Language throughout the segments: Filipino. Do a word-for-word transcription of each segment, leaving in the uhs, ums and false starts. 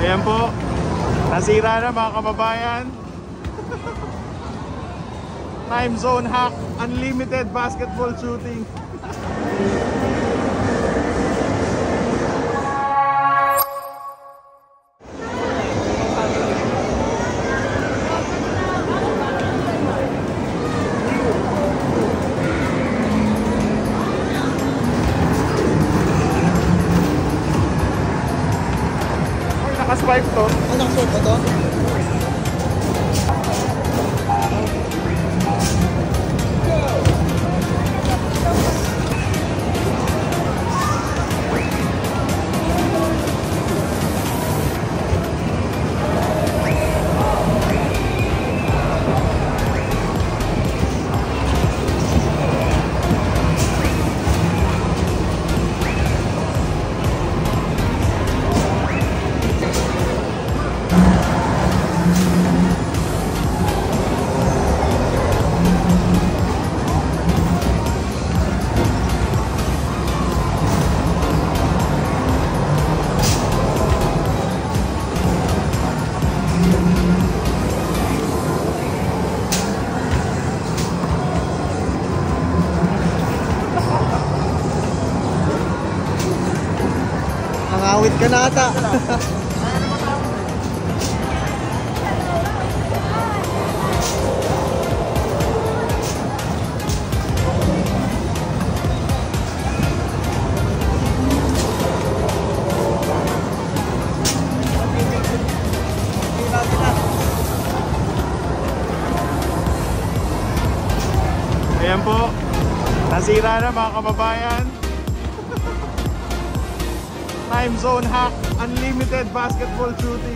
Ayan po, nasira na mga kababayan. Time zone hack, unlimited basketball shooting. Naka-spike to. Ano naka-spike ba to? Nangawit ka na ata. Ayan po, nasira na mga kababayan. Time zone hack, unlimited basketball shooting.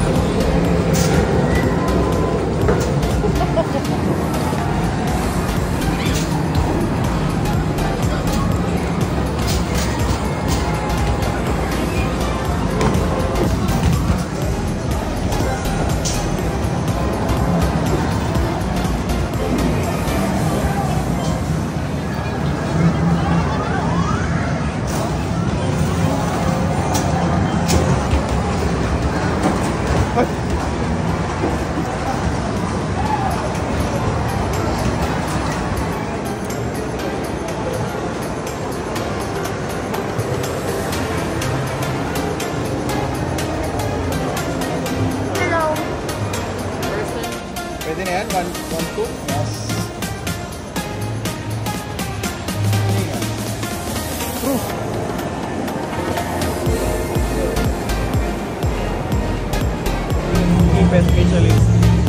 Pwede na yan? one, one, two? Yes. Proof. Keep it specialist.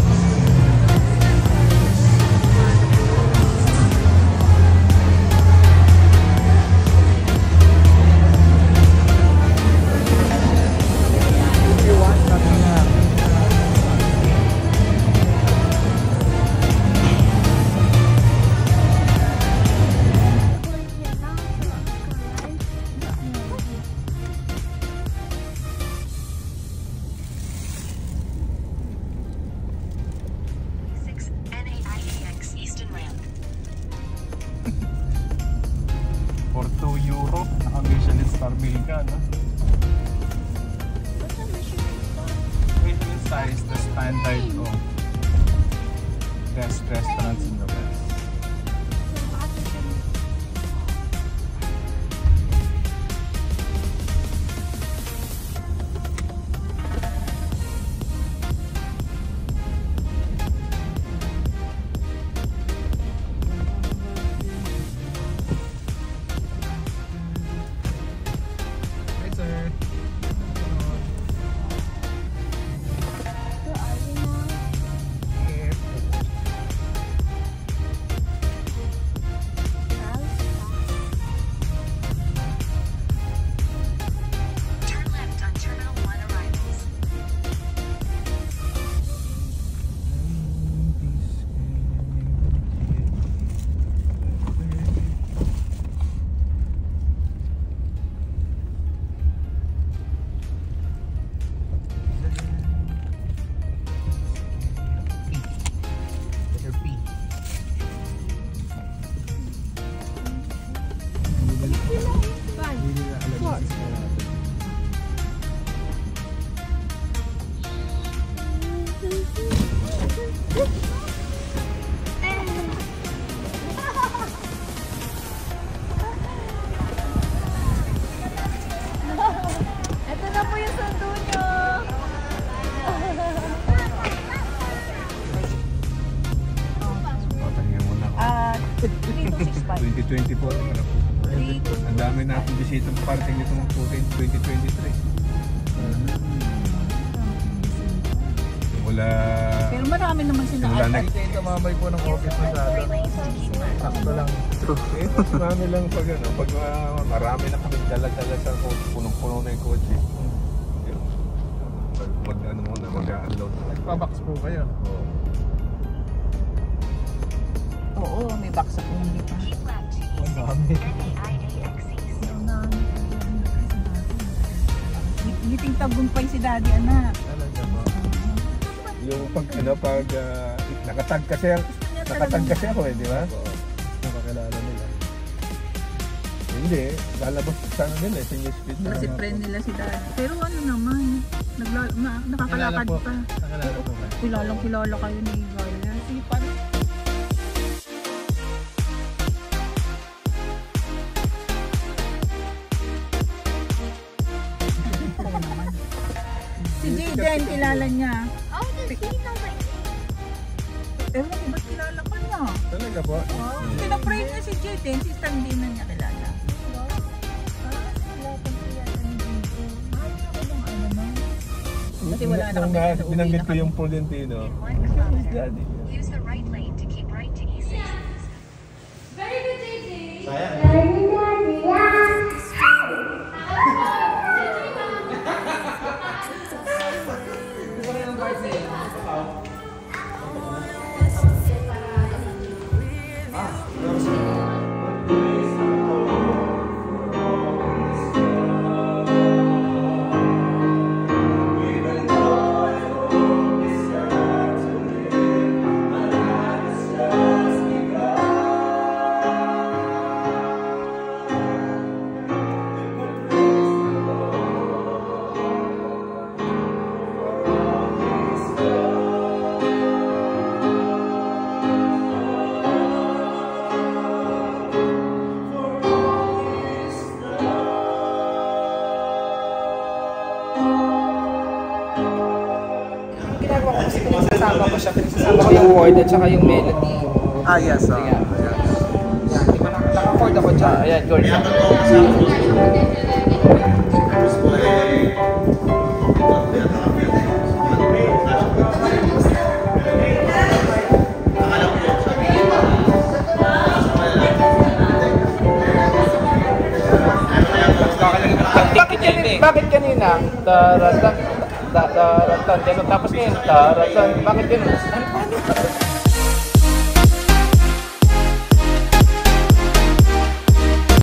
For two euro, naka-Michelin star meal ka, no? Michelin star is the standard of best restaurants in the West. twenty-four naman ako. Ang dami natin bisitang parting nito ng twenty twenty-three. Wala... Pero marami naman sila. Wala nag... Ito mamay po ng office masyado. Sakto lang. Eh, marami lang pag ano, pag uh, marami na kami dala-dala sa coach, punong-puno na yung kotse. Yun. Mag ano muna, mag-unload. Nagpabox po kayo. Oo. Oo, may box sa kung hindi pa. Ang dami. Ngiting tagumpay si daddy, anak. Talaga ba? Yung pag ano, pag uh, nakatag kasi, nakatag kasi ako eh, di ba? Oo. Nakakilala nila. Hindi, lalabas sa ano nila, sa newsfeed na. Kasi friend nila si daddy. Pero ano naman, nagla na, nakakalakad Kilala po. pa. Nakilala po kayo. Kilalang kilala kayo ni Gaya. Sige, paano? Si Jaden, kilala niya. Oh, does he know my name? Ewan ko, ba't kilala ka niya? Talaga po? Oh, pinapray niya si Jaden, si Sandy na niya kilala. Kasi wala na Nung kami na, sa uwi binanggit na ko kami. yung Polentino, In one kilometer, daddy. use the right lane to keep right to E six. Very good, J J. Ginagawa ko kasi pinasasama ko siya, pinasasama ko yung chord at saka yung melody. Ah, yes. Oh. Ayan. Yan, di ba naka- naka-chord ako dyan? Ayan, chord. Bakit kanina? Bakit kanina? Taratan, taratan, ganun. Tapos ngayon, taratan. Bakit ganun? Ano, paano?